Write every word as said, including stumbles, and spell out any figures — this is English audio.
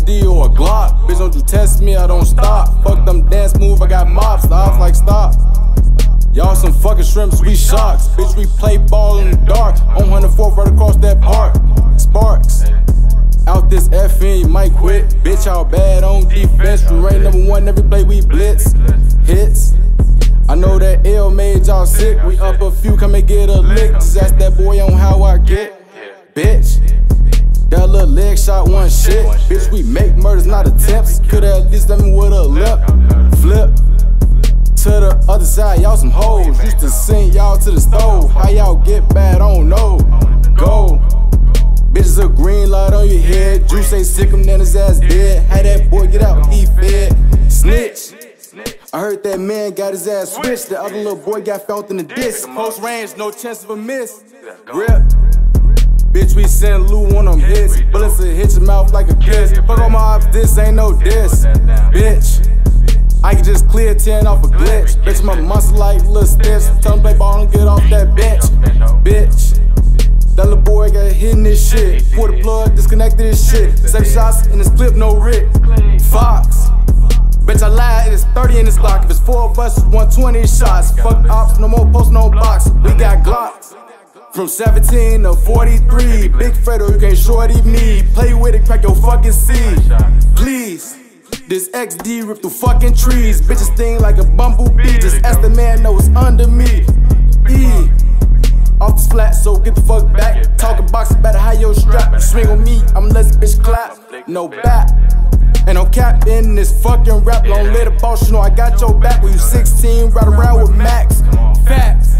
D or a Glock. Bitch, don't you test me, I don't stop. Fuck them dance move, I got mops. Stops like stop. Y'all some fucking shrimps, we sharks. Bitch, we play ball in the dark. On one oh fourth right across that park. Sparks. Out this effing, you might quit. Bitch, y'all bad on defense. We rank number one every play we blitz. Hits. I know that L made y'all sick. We up a few, come and get a lick. Just ask that boy on how I get. Bitch. That little leg shot one shit. Bitch, we make murders, not attempts. Coulda at least done me with a lip. Flip. To the other side, y'all some hoes. Used to send y'all to the stove. How y'all get bad, I don't know. Go. Bitches a green light on your head. Juice ain't sick him, then his ass dead. Had that boy get out, he fed. Snitch. I heard that man got his ass switched. The other little boy got felt in the disc. Close range, no chance of a miss. Rip. Bitch, we send Lou on them hits. Bullets will hit your mouth like a kiss. Fuck on my ops, this ain't no diss. Bitch. I can just clear ten off a glitch. Bitch, my muscle like little stiffs. Tell him play ball and get off that bench. Bitch. That little boy got hit in this shit. Pull the plug, disconnected this shit. Seven shots in this clip, no Rick. Fox. Bitch, I lied, it's thirty in this Glock. If it's four of us, it's one twenty shots. Fuck ops, no more post, no box. We got Glocks. From seventeen to forty-three. Big Fredo, you can't shorty me. Play with it, crack your fucking seed. Please. This X D rip through fucking trees. Bitches sting like a bumblebee. Just ask the man know it's under me. E. Off this flat, so get the fuck back. Talking boxing, better hide your strap. You swing on me, I'm let this bitch clap. No back. And I'm capped in this fucking rap. Long let the boss, you know I got your back. When you sixteen, ride around with Max. Facts.